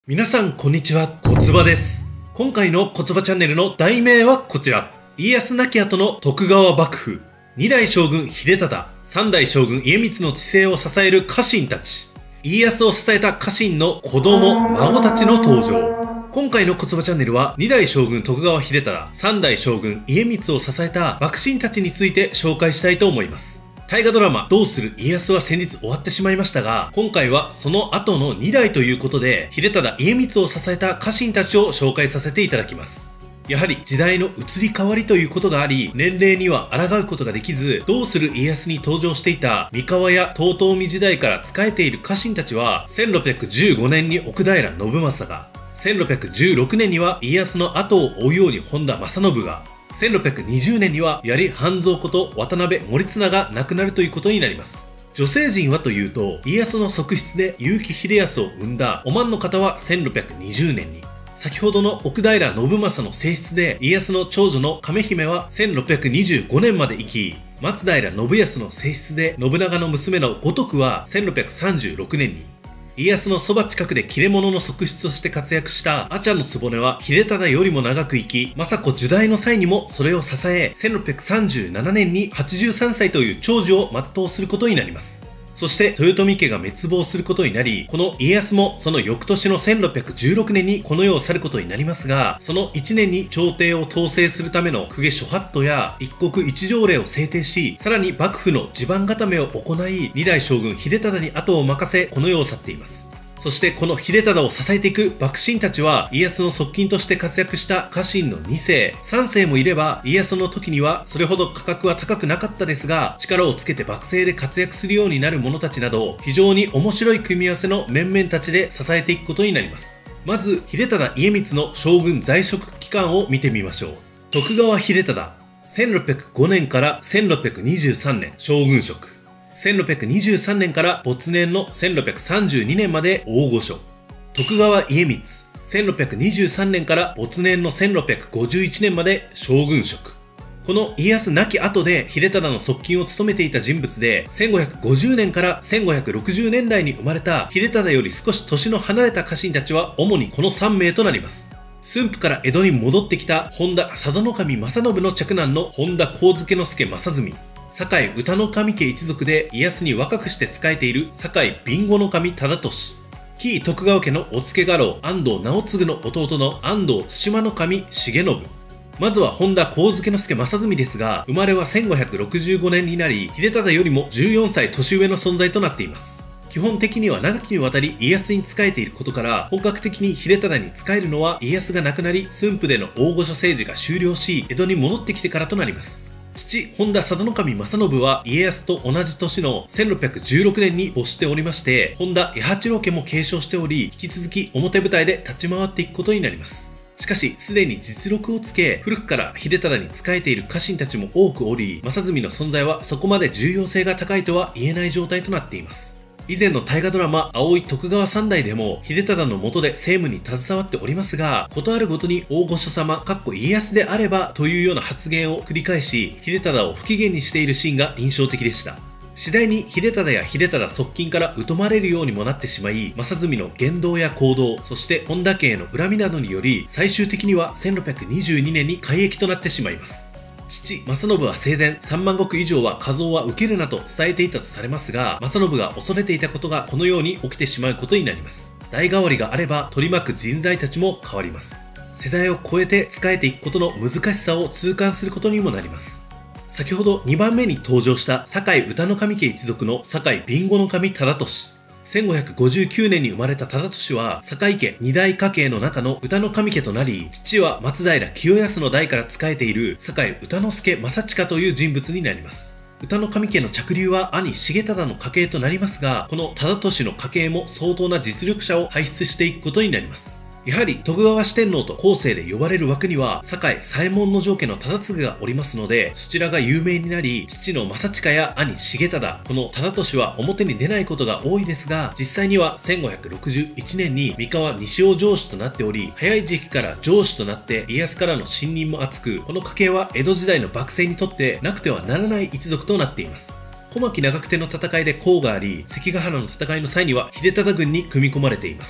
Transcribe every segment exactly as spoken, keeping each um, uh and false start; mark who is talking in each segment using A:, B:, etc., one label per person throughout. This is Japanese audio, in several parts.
A: 皆さんこんにちは、こつばです。今回のこつばチャンネルの題名はこちら。家康亡き後の徳川幕府。に代将軍秀忠、さん代将軍家光の治世を支える家臣たち。家康を支えた家臣の子供、孫たちの登場。今回のこつばチャンネルはに代将軍徳川秀忠、さん代将軍家光を支えた幕臣たちについて紹介したいと思います。大河ドラマどうする家康は先日終わってしまいましたが、今回はその後のに代ということで、秀忠家光を支えた家臣たちを紹介させていただきます。やはり時代の移り変わりということがあり、年齢には抗うことができず、どうする家康に登場していた三河や遠江時代から仕えている家臣たちは、せんろっぴゃくじゅうごねんに奥平信正が、せんろっぴゃくじゅうろくねんには家康の後を追うように本田正信が、せんろっぴゃくにじゅうねんには槍半蔵こと渡辺守綱が亡くなるということになります。女性陣はというと、家康の側室で結城秀康を生んだお万の方はせんろっぴゃくにじゅうねんに、先ほどの奥平信正の正室で家康の長女の亀姫はせんろっぴゃくにじゅうごねんまで生き、松平信康の正室で信長の娘の五徳はせんろっぴゃくさんじゅうろくねんに、家康のそば近くで切れ者の側室として活躍した阿茶局は秀忠よりも長く生き、政子入代の際にもそれを支え、せんろっぴゃくさんじゅうななねんにはちじゅうさんさいという長寿を全うすることになります。そして豊臣家が滅亡することになり、この家康もその翌年のせんろっぴゃくじゅうろくねんにこの世を去ることになりますが、そのいちねんに朝廷を統制するための公家諸法度や一国一条例を制定し、さらに幕府の地盤固めを行い、に代将軍秀忠に後を任せ、この世を去っています。そしてこの秀忠を支えていく幕臣たちは、家康の側近として活躍した家臣のに世、さん世もいれば、家康の時にはそれほど価格は高くなかったですが、力をつけて幕政で活躍するようになる者たちなど、非常に面白い組み合わせの面々たちで支えていくことになります。まず秀忠家光の将軍在職期間を見てみましょう。徳川秀忠、せんろっぴゃくごねんからせんろっぴゃくにじゅうさんねん将軍職、せんろっぴゃくにじゅうさんねんから没年のせんろっぴゃくさんじゅうにねんまで大御所。徳川家光、せんろっぴゃくにじゅうさんねんから没年のせんろっぴゃくごじゅういちねんまで将軍職。この家康亡き後で秀忠の側近を務めていた人物で、せんごひゃくごじゅうねんからせんごひゃくろくじゅうねんだいに生まれた秀忠より少し年の離れた家臣たちは主にこのさんめいとなります。駿府から江戸に戻ってきた本田佐渡守正信の嫡男の本田幸助之助正純、堺歌の神家一族で家康に若くして仕えている堺備後守忠俊、紀伊徳川家のお付家老安藤直次の弟の安藤対馬守重信。まずは本田幸助之助正純ですが、生まれはせんごひゃくろくじゅうごねんになり、秀忠よりもじゅうよんさい年上の存在となっています。基本的には長きにわたり家康に仕えていることから、本格的に秀忠に仕えるのは家康が亡くなり、駿府での大御所政治が終了し、江戸に戻ってきてからとなります。父、本田佐渡守正信は家康と同じ年のせんろっぴゃくじゅうろくねんに没しておりまして、本田弥八郎家も継承しており、引き続き表舞台で立ち回っていくことになります。しかし、すでに実力をつけ、古くから秀忠に仕えている家臣たちも多くおり、正純の存在はそこまで重要性が高いとは言えない状態となっています。以前の大河ドラマ「葵徳川三代」でも秀忠の下で政務に携わっておりますが、ことあるごとに大御所様かっこ家康であればというような発言を繰り返し、秀忠を不機嫌にしているシーンが印象的でした。次第に秀忠や秀忠側近から疎まれるようにもなってしまい、正純の言動や行動、そして本田家への恨みなどにより、最終的にはせんろっぴゃくにじゅうにねんに改易となってしまいます。父、正信は生前さんまん石以上は加増は受けるなと伝えていたとされますが、正信が恐れていたことがこのように起きてしまうことになります。代替わりがあれば取り巻く人材たちも変わります。世代を超えて仕えていくことの難しさを痛感することにもなります。先ほどにばんめに登場した堺歌の神家一族の堺備後守忠俊。せんごひゃくごじゅうきゅうねんに生まれた忠俊は堺家二大家系の中の歌の神家となり、父は松平清康の代から仕えている堺歌之助正親という人物になります。歌の神家の嫡流は兄重忠の家系となりますが、この忠俊の家系も相当な実力者を輩出していくことになります。やはり徳川四天王と後世で呼ばれる枠には堺左衛門尉家の忠次がおりますので、そちらが有名になり、父の正親や兄重忠、この忠俊は表に出ないことが多いですが、実際にはせんごひゃくろくじゅういちねんに三河西尾城主となっており、早い時期から城主となって家康からの信任も厚く、この家系は江戸時代の幕政にとってなくてはならない一族となっています。小牧長久手の戦いで功があり、関ヶ原の戦いの際には秀忠軍に組み込まれています。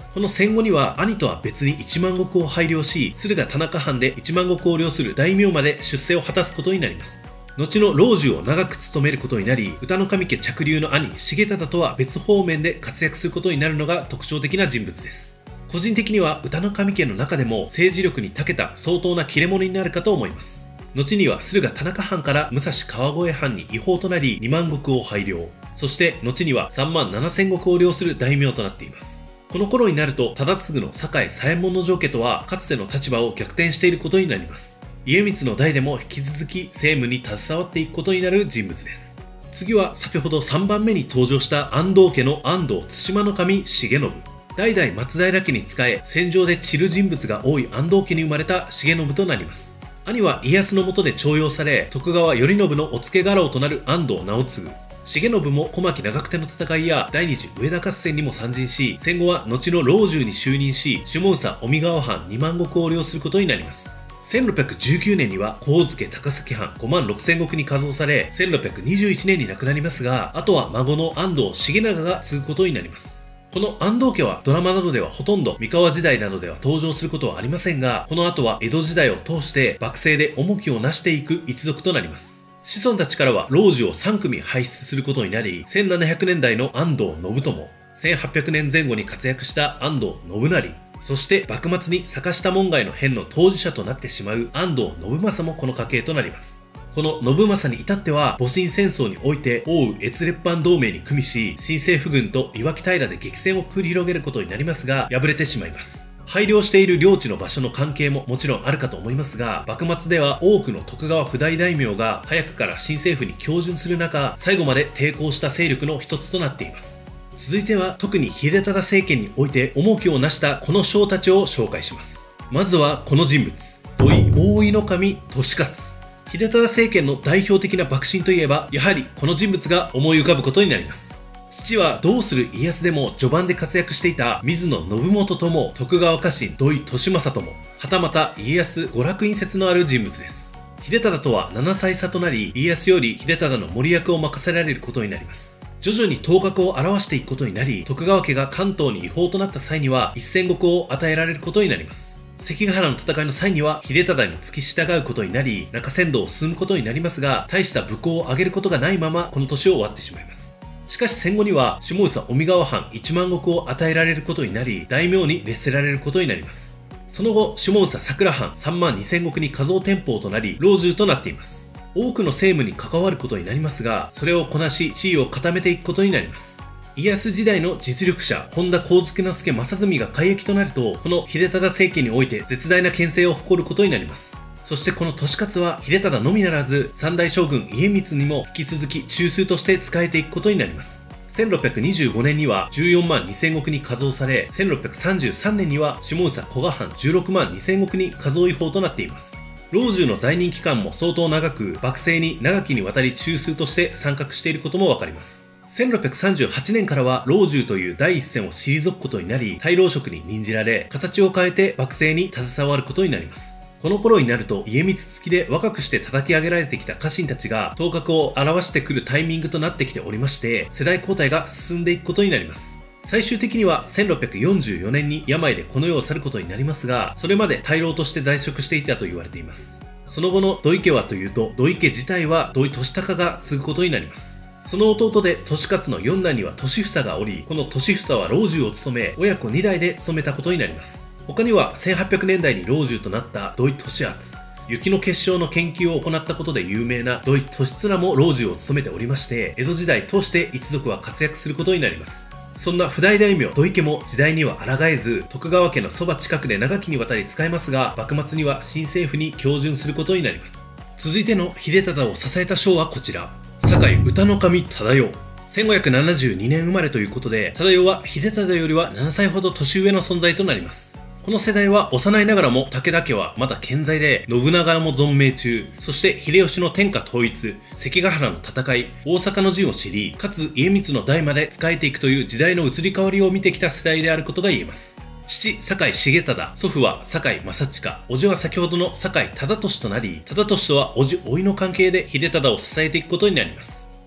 A: この戦後には兄とは別に一万石を拝領し、駿河田中藩で一万石を領する大名まで出世を果たすことになります。後の老中を長く務めることになり、歌の神家嫡流の兄重忠とは別方面で活躍することになるのが特徴的な人物です。個人的には歌の神家の中でも政治力に長けた相当な切れ者になるかと思います。後には駿河田中藩から武蔵川越藩に違法となりにまん石を拝領、そして後にはさんまんななせん石を領する大名となっています。この頃になると忠次の堺左衛門尉家とはかつての立場を逆転していることになります。家光の代でも引き続き政務に携わっていくことになる人物です。次は先ほどさんばんめに登場した安藤家の安藤対馬守重信。代々松平家に仕え、戦場で散る人物が多い安藤家に生まれた重信となります。兄は家康の下で重用され、徳川頼信のお付け家老となる安藤直次。重信も小牧長久手の戦いや第二次上田合戦にも参陣し、戦後は後の老中に就任し、下総小見川藩にまん石を領することになります。せんろっぴゃくじゅうきゅうねんには上野高崎藩ごまんろくせん石に加増され、せんろっぴゃくにじゅういちねんに亡くなりますが、あとは孫の安藤重長が継ぐことになります。この安藤家はドラマなどではほとんど三河時代などでは登場することはありませんが、この後は江戸時代を通して幕政で重きをなしていく一族となります。子孫たちからは老中をさんくみ輩出することになり、せんななひゃくねんだいの安藤信友、せんはっぴゃくねんぜん後に活躍した安藤信成、そして幕末に坂下門外の変の当事者となってしまう安藤信正もこの家系となります。この信正に至っては戊辰戦争において奥羽越列藩同盟に組みし、新政府軍と岩木平で激戦を繰り広げることになりますが、敗れてしまいます。拝領している領地の場所の関係ももちろんあるかと思いますが、幕末では多くの徳川譜代大名が早くから新政府に恭順する中、最後まで抵抗した勢力の一つとなっています。続いては特に秀忠政権において重きを成したこの将たちを紹介します。まずはこの人物、土井大井守利勝。秀忠政権の代表的な幕臣といえば、やはりこの人物が思い浮かぶことになります。父はどうする家康でも序盤で活躍していた水野信元とも徳川家臣土井利政とも、はたまた家康娯楽院説のある人物です。秀忠とはななさい差となり、家康より秀忠の森役を任せられることになります。徐々に頭角を現していくことになり、徳川家が関東に違法となった際にはせん石を与えられることになります。関ヶ原の戦いの際には秀忠に付き従うことになり、中山道を進むことになりますが、大した武功を挙げることがないままこの年を終わってしまいます。しかし戦後には下総小見川藩いちまん石を与えられることになり、大名に列せられることになります。その後下総桜藩さんまんにせん石に加増天保となり、老中となっています。多くの政務に関わることになりますが、それをこなし地位を固めていくことになります。家康時代の実力者本田幸助之助正純が改易となると、この秀忠政権において絶大な権勢を誇ることになります。そしてこの利勝は秀忠のみならず三代将軍家光にも引き続き中枢として仕えていくことになります。せんろっぴゃくにじゅうごねんにはじゅうよんまんにせん石に加増され、せんろっぴゃくさんじゅうさんねんには下総古賀藩じゅうろくまんにせん石に加増違法となっています。老中の在任期間も相当長く、幕政に長きにわたり中枢として参画していることもわかります。せんろっぴゃくさんじゅうはちねんからは老中という第一線を退くことになり、大老職に任じられ、形を変えて幕政に携わることになります。この頃になると家光付きで若くして叩き上げられてきた家臣たちが頭角を現してくるタイミングとなってきておりまして、世代交代が進んでいくことになります。最終的にはせんろっぴゃくよんじゅうよねんに病でこの世を去ることになりますが、それまで大老として在職していたと言われています。その後の土井家はというと、土井家自体は土井利隆が継ぐことになります。その弟で利勝の四男には利房がおり、この利房は老中を務め、親子にだいで務めたことになります。他にはせんはっぴゃくねんだいに老中となった土井利厚、雪の結晶の研究を行ったことで有名な土井利綱も老中を務めておりまして、江戸時代通して一族は活躍することになります。そんな譜代大名土井家も時代には抗えず、徳川家のそば近くで長きにわたり仕えますが、幕末には新政府に恭順することになります。続いての秀忠を支えた将はこちら、堺歌の神忠世。せんごひゃくななじゅうにねん生まれということで、忠世は秀忠よりはななさいほど年上の存在となります。この世代は幼いながらも武田家はまだ健在で、信長も存命中、そして秀吉の天下統一、関ヶ原の戦い、大阪の陣を知り、かつ家光の代まで仕えていくという時代の移り変わりを見てきた世代であることが言えます。父、堺重忠、祖父は堺正親、叔父は先ほどの堺忠俊となり、忠俊とは叔父、甥の関係で秀忠を支えていくことになります。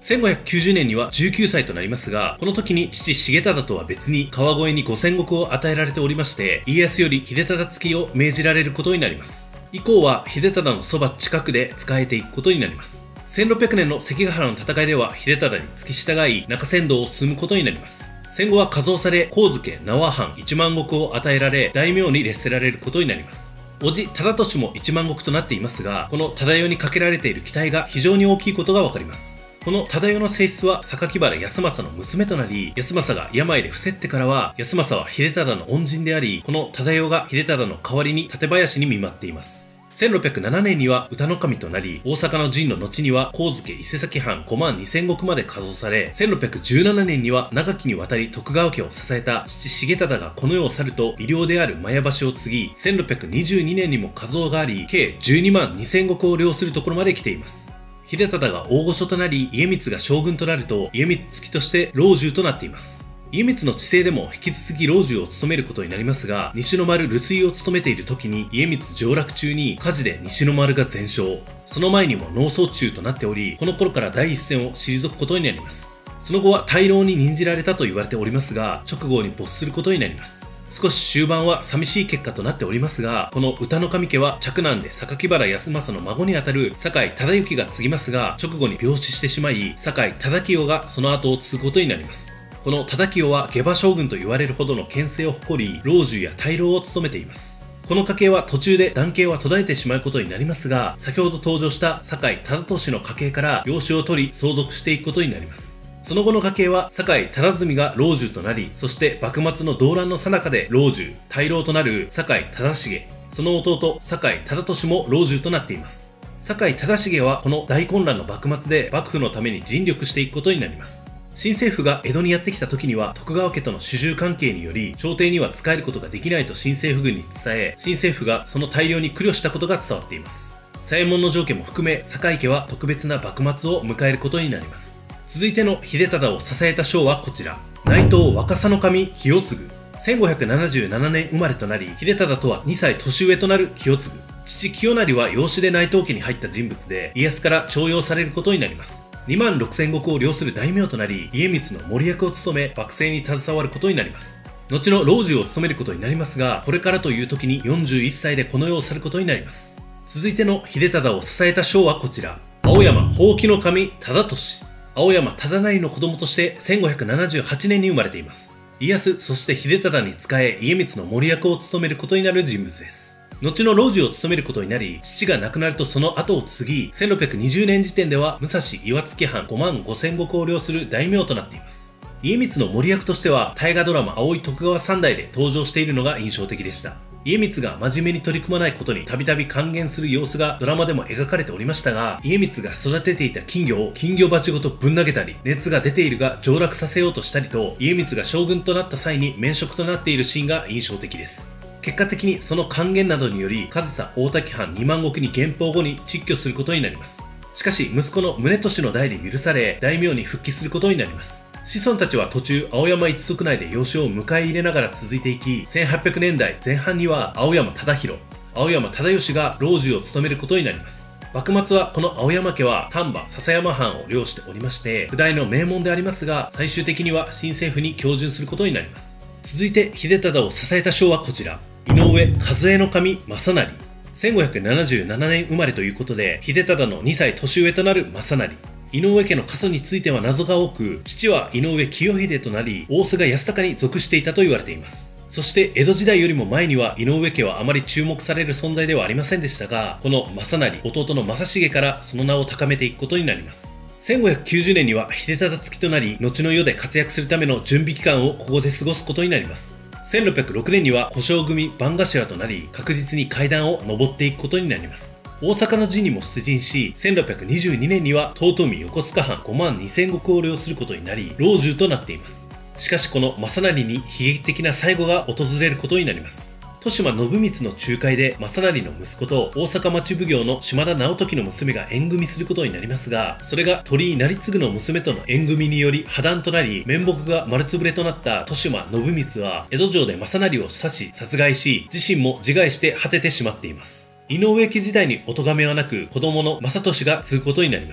A: せんごひゃくきゅうじゅうねんにはじゅうきゅうさいとなりますが、この時に父重忠とは別に川越にごせんごくを与えられておりまして、家康より秀忠付きを命じられることになります。以降は秀忠のそば近くで仕えていくことになります。せんろっぴゃくねんの関ヶ原の戦いでは秀忠に付き従い中山道を進むことになります。戦後は加増され、上野縄藩いちまんごくを与えられ、大名に列せられることになります。叔父忠利もいちまんごくとなっていますが、この忠世にかけられている期待が非常に大きいことがわかります。この忠世の性質は榊原康政の娘となり、康政が病で伏せってからは、康政は秀忠の恩人であり、この忠世が秀忠の代わりに館林に見舞っています。せんろっぴゃくななねんには歌の神となり、大阪の陣の後には上野伊勢崎藩ごまんにせんごくまで加増され、せんろっぴゃくじゅうななねんには長きにわたり徳川家を支えた父重忠がこの世を去ると、医療である麻耶橋を継ぎ、せんろっぴゃくにじゅうにねんにも加増があり、計じゅうにまんにせんごくを領するところまで来ています。秀忠が大御所となり、家光が将軍となると、家光付きとして老中となっています。家光の治世でも引き続き老中を務めることになりますが、西の丸留守居を務めている時に家光上洛中に火事で西の丸が全焼。その前にも農村中となっており、この頃から第一線を退くことになります。その後は大老に任じられたと言われておりますが、直後に没することになります。少し終盤は寂しい結果となっておりますが、この歌の神家は嫡男で榊原康政の孫にあたる酒井忠之が継ぎますが、直後に病死してしまい、酒井忠清がその後を継ぐことになります。この忠清は下馬将軍と言われるほどの権勢を誇り、老中や大老を務めています。この家系は途中で男系は途絶えてしまうことになりますが、先ほど登場した酒井忠俊の家系から養子を取り相続していくことになります。その後の家系は酒井忠純が老中となり、そして幕末の動乱の最中で老中、大老となる酒井忠重、その弟酒井忠俊も老中となっています。酒井忠重はこの大混乱の幕末で幕府のために尽力していくことになります。新政府が江戸にやってきた時には徳川家との主従関係により朝廷には仕えることができないと新政府軍に伝え、新政府がその大量に苦慮したことが伝わっています。左衛門の条件も含め、酒井家は特別な幕末を迎えることになります。続いての秀忠を支えた将はこちら。内藤若狭守清次。せんごひゃくななじゅうななねん生まれとなり、秀忠とはにさい年上となる清次。父清成は養子で内藤家に入った人物で、家康から重用されることになります。にまんろくせんごくを領する大名となり、家光の森役を務め、幕政に携わることになります。後の老中を務めることになりますが、これからという時によんじゅういっさいでこの世を去ることになります。続いての秀忠を支えた将はこちら。青山ほうきの神忠俊。青山忠成の子供としてせんごひゃくななじゅうはちねんに生まれています。家康、そして秀忠に仕え、家光の森役を務めることになる人物です。後の老中を務めることになり、父が亡くなるとその後を継ぎ、せんろっぴゃくにじゅうねん時点では武蔵岩槻藩ごまんごせんごくを領する大名となっています。家光の森役としては大河ドラマ葵徳川三代で登場しているのが印象的でした。家光が真面目に取り組まないことにたびたび還元する様子がドラマでも描かれておりましたが、家光が育てていた金魚を金魚鉢ごとぶん投げたり、熱が出ているが上洛させようとしたりと、家光が将軍となった際に免職となっているシーンが印象的です。結果的にその還元などにより上総大滝藩にまんごくに減俸後に蟄居することになります。しかし息子の宗俊の代で許され、大名に復帰することになります。子孫たちは途中青山一族内で養子を迎え入れながら続いていき、せんはっぴゃくねんだいぜん半には青山忠広、青山忠義が老中を務めることになります。幕末はこの青山家は丹波篠山藩を領しておりまして、不代の名門でありますが、最終的には新政府に恭順することになります。続いて秀忠を支えた将はこちら。井上和恵の神正成。せんごひゃくななじゅうななねん生まれということで、秀忠のにさい年上となる正成。井上家の家祖については謎が多く、父は井上清秀となり、大須賀康隆に属していたと言われています。そして江戸時代よりも前には井上家はあまり注目される存在ではありませんでしたが、この正成、弟の正成からその名を高めていくことになります。せんごひゃくきゅうじゅうねんには秀忠付きとなり、後の世で活躍するための準備期間をここで過ごすことになります。せんろっぴゃくろくねんには小姓組番頭となり、確実に階段を上っていくことになります。大阪の陣にも出陣し、せんろっぴゃくにじゅうにねんには遠江横須賀藩ごまんにせんごくを領することになり、老中となっています。しかしこの正成に悲劇的な最後が訪れることになります。豊島信光の仲介で正成の息子と大阪町奉行の島田直時の娘が縁組することになりますが、それが鳥居成次の娘との縁組により破談となり、面目が丸つぶれとなった豊島信光は江戸城で正成を刺し殺害し、自身も自害して果ててしまっています。井上家時代にお咎めはなく、子供の正俊が継ぐことになります。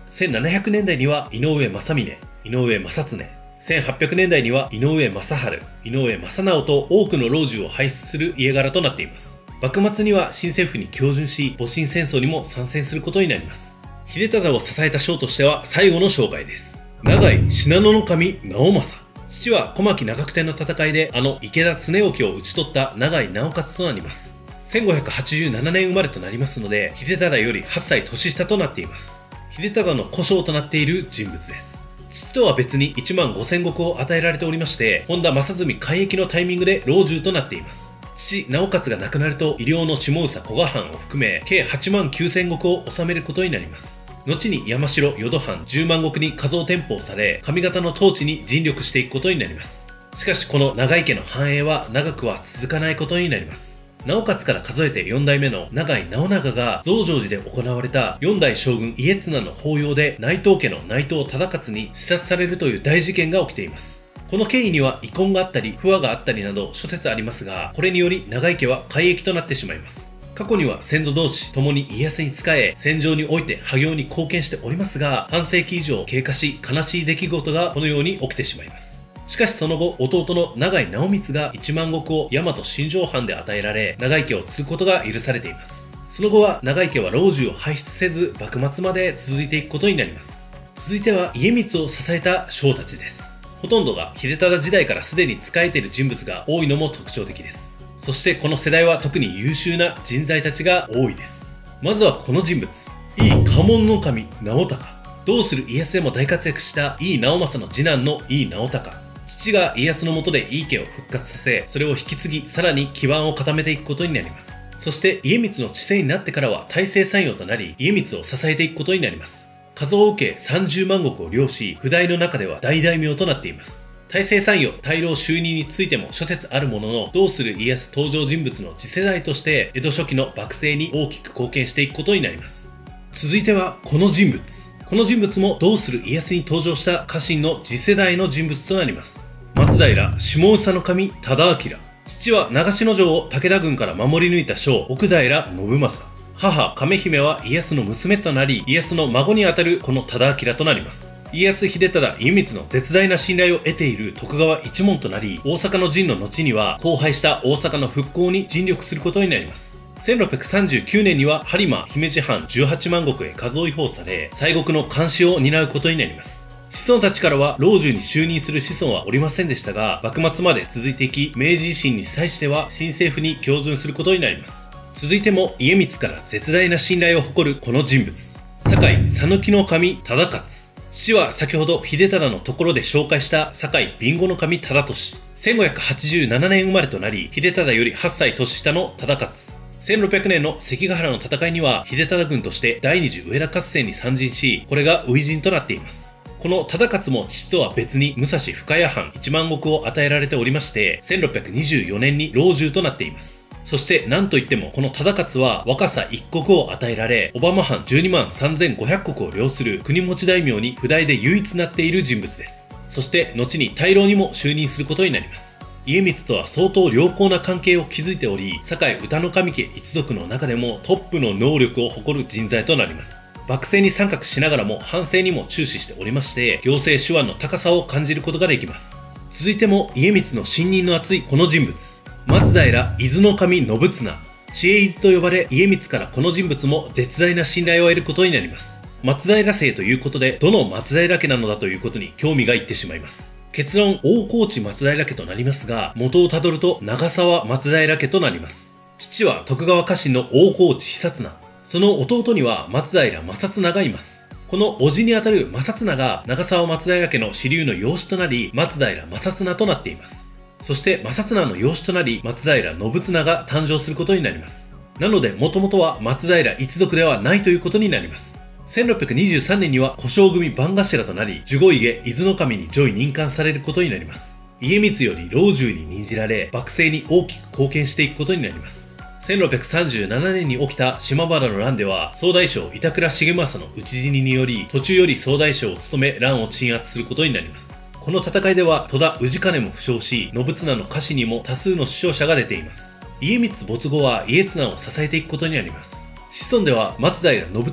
A: せんななひゃくねんだいには井上正峯、井上正恒、せんはっぴゃくねんだいには井上正治、井上正直と多くの老中を輩出する家柄となっています。幕末には新政府に恭順し、戊辰戦争にも参戦することになります。秀忠を支えた将としては最後の生涯です。長井信濃守直政。父は小牧長久手の戦いであの池田恒興を討ち取った長井直勝となります。せんごひゃくはちじゅうななねん生まれとなりますので、秀忠よりはっさい年下となっています。秀忠の小姓となっている人物です。父とは別にいちまんごせんごくを与えられておりまして、本田正純改易のタイミングで老中となっています。父直勝が亡くなると、医療の下総古賀藩を含め計はちまんきゅうせんごくを治めることになります。後に山城淀藩じゅうまんごくに加増天保され、上方の統治に尽力していくことになります。しかしこの長井家の繁栄は長くは続かないことになります。直勝から数えてよんだいめの長井直長が増上寺で行われたよんだい将軍家綱の法要で内藤家の内藤忠勝に刺殺されるという大事件が起きています。この経緯には遺恨があったり不和があったりなど諸説ありますが、これにより長井家は改易となってしまいます。過去には先祖同士共に家康に仕え、戦場において破業に貢献しておりますが、半世紀以上経過し、悲しい出来事がこのように起きてしまいます。しかしその後、弟の長井直光がいちまんごくを大和新庄藩で与えられ、長井家を継ぐことが許されています。その後は長井家は老中を輩出せず、幕末まで続いていくことになります。続いては家光を支えた将たちです。ほとんどが秀忠時代からすでに仕えている人物が多いのも特徴的です。そしてこの世代は特に優秀な人材たちが多いです。まずはこの人物、井伊家紋守直孝。どうする家康でも大活躍した井伊直政の次男の井伊直孝。父が家康の下で井伊家を復活させ、それを引き継ぎ、さらに基盤を固めていくことになります。そして家光の治世になってからは大政参与となり、家光を支えていくことになります。数を受けさんじゅうまんごくを領し、譜代の中では大大名となっています。大政参与、大老就任についても諸説あるものの、どうする家康登場人物の次世代として、江戸初期の幕政に大きく貢献していくことになります。続いてはこの人物。この人物もどうする家康に登場した家臣の次世代の人物となります。松平下総守忠明。父は長篠城を武田軍から守り抜いた将奥平信正。母亀姫は家康の娘となり、家康の孫にあたるこの忠明となります。家康秀忠家光の絶大な信頼を得ている徳川一門となり、大阪の陣の後には荒廃した大阪の復興に尽力することになります。せんろっぴゃくさんじゅうきゅうねんには播磨姫路藩じゅうはちまんごくへ数を違法され、西国の監視を担うことになります。子孫たちからは老中に就任する子孫はおりませんでしたが、幕末まで続いていき、明治維新に際しては新政府に恭順することになります。続いても家光から絶大な信頼を誇るこの人物、堺讃岐の守忠勝。父は先ほど秀忠のところで紹介した堺備後守忠俊。せんごひゃくはちじゅうななねん生まれとなり、秀忠よりはっさい年下の忠勝。せんろっぴゃくねんの関ヶ原の戦いには秀忠軍として第二次上田合戦に参陣し、これが初陣となっています。この忠勝も父とは別に武蔵深谷藩いちまんごくを与えられておりまして、せんろっぴゃくにじゅうよねんに老中となっています。そして何といってもこの忠勝は若狭一国を与えられ、小浜藩じゅうにまんさんぜんごひゃくこくを領する国持大名に譜代で唯一なっている人物です。そして後に大老にも就任することになります。家光とは相当良好な関係を築いており、堺歌の神家一族の中でもトップの能力を誇る人材となります。幕政に参画しながらも藩政にも注視しておりまして、行政手腕の高さを感じることができます。続いても家光の信任の厚いこの人物、松平伊豆守信綱。知恵伊豆と呼ばれ、家光からこの人物も絶大な信頼を得ることになります。松平姓ということで、どの松平家なのだということに興味がいってしまいます。結論、大河内松平家となりますが、元をたどると長沢松平家となります。父は徳川家臣の大河内久綱。その弟には松平正綱がいます。この叔父にあたる正綱が長沢松平家の支流の養子となり、松平正綱となっています。そして正綱の養子となり、松平信綱が誕生することになります。なのでもともとは松平一族ではないということになります。せんろっぴゃくにじゅうさんねんには小姓組番頭となり、守護家伊豆守に上位任官されることになります。家光より老中に任じられ、幕政に大きく貢献していくことになります。せんろっぴゃくさんじゅうななねんに起きた島原の乱では、総大将板倉重政の討ち死ににより、途中より総大将を務め乱を鎮圧することになります。この戦いでは戸田氏兼も負傷し、信綱の家臣にも多数の死傷者が出ています。家光没後は家綱を支えていくことになります。子孫では松平信時、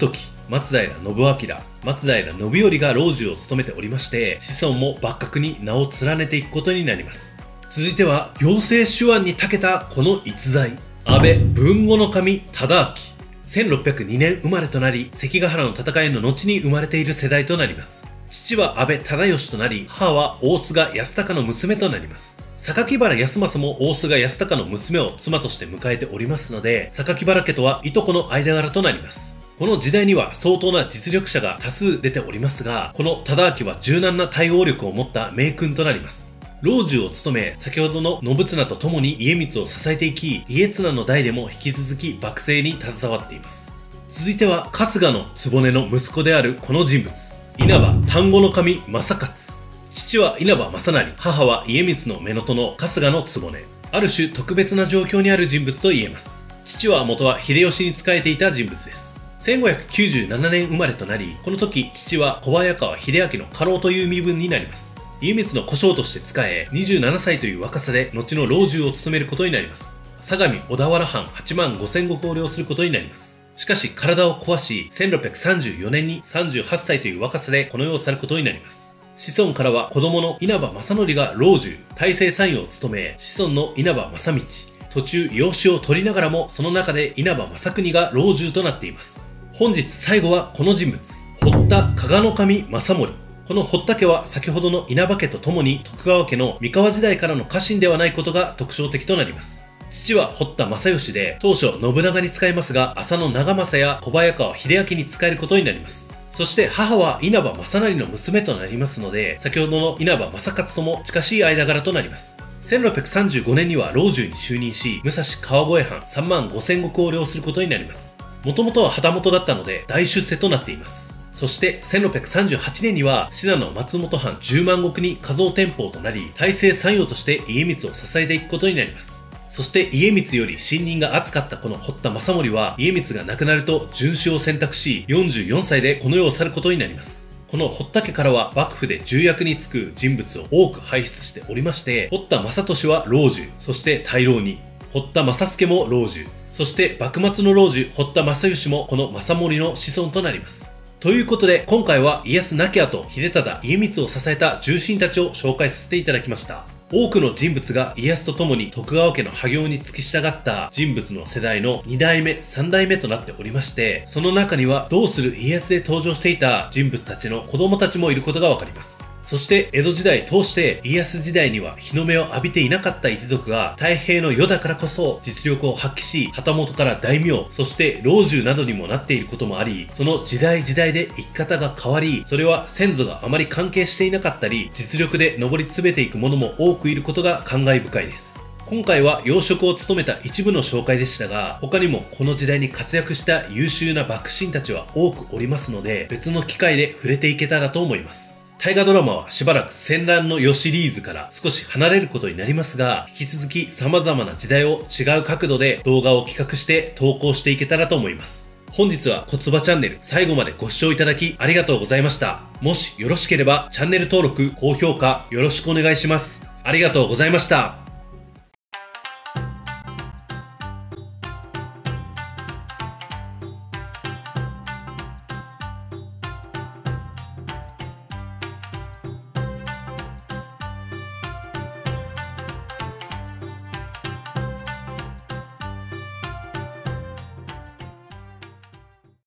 A: 松平信明、松平信頼が老中を務めておりまして、子孫も幕閣に名を連ねていくことになります。続いては、行政手腕に長けたこの逸材、安倍豊後守忠明。せんろっぴゃくにねん生まれとなり、関ヶ原の戦いの後に生まれている世代となります。父は安倍忠義となり、母は大須賀康隆の娘となります。榊原康政も大須賀康隆の娘を妻として迎えておりますので、榊原家とはいとこの間柄となります。この時代には相当な実力者が多数出ておりますが、この忠明は柔軟な対応力を持った名君となります。老中を務め、先ほどの信綱と共に家光を支えていき、家綱の代でも引き続き幕政に携わっています。続いては、春日の局の息子であるこの人物、稲葉丹後守正勝。父は稲葉正成、母は家光の乳母の春日の局。ある種特別な状況にある人物と言えます。父は元は秀吉に仕えていた人物です。せんごひゃくきゅうじゅうななねん生まれとなり、この時父は小早川秀明の家老という身分になります。家光の小姓として仕え、にじゅうななさいという若さで後の老中を務めることになります。相模小田原藩はちまんごせんごこを領することになります。しかし体を壊し、せんろっぴゃくさんじゅうよねんにさんじゅうはっさいという若さでこの世を去ることになります。子孫からは子供の稲葉正則が老中、大政参与を務め、子孫の稲葉正道、途中養子を取りながらもその中で稲葉正国が老中となっています。本日最後はこの人物、堀田加賀守正盛。この堀田家は先ほどの稲葉家と共に徳川家の三河時代からの家臣ではないことが特徴的となります。父は堀田正義で、当初信長に仕えますが、浅野長政や小早川秀明に仕えることになります。そして母は稲葉正成の娘となりますので、先ほどの稲葉正勝とも近しい間柄となります。せんろっぴゃくさんじゅうごねんには老中に就任し、武蔵川越藩さんまんごせんごこを領することになります。もともとは旗本だったので大出世となっています。そしてせんろっぴゃくさんじゅうはちねんには信濃松本藩じゅうまんごくに加増天保となり、大政参与として家光を支えていくことになります。そして家光より信任が厚かったこの堀田正盛は、家光が亡くなると殉死を選択し、よんじゅうよんさいでこの世を去ることになります。この堀田家からは幕府で重役に就く人物を多く輩出しておりまして、堀田正俊は老中、そして大老に、堀田正助も老中、そして幕末の老中堀田正義もこの正盛の子孫となります。ということで今回は家康亡き後、秀忠、家光を支えた重臣たちを紹介させていただきました。多くの人物が家康と共に徳川家の破業に付き従った人物の世代のにだいめ、さんだいめとなっておりまして、その中にはどうする家康で登場していた人物たちの子供たちもいることがわかります。そして江戸時代通して家康時代には日の目を浴びていなかった一族が太平の世だからこそ実力を発揮し、旗本から大名、そして老中などにもなっていることもあり、その時代時代で生き方が変わり、それは先祖があまり関係していなかったり、実力で上り詰めていく者も多くいることが感慨深いです。今回は要職を務めた一部の紹介でしたが、他にもこの時代に活躍した優秀な幕臣たちは多くおりますので、別の機会で触れていけたらと思います。大河ドラマはしばらく戦乱の世シリーズから少し離れることになりますが、引き続き様々な時代を違う角度で動画を企画して投稿していけたらと思います。本日はコツバチャンネル最後までご視聴いただきありがとうございました。もしよろしければチャンネル登録、高評価よろしくお願いします。ありがとうございました。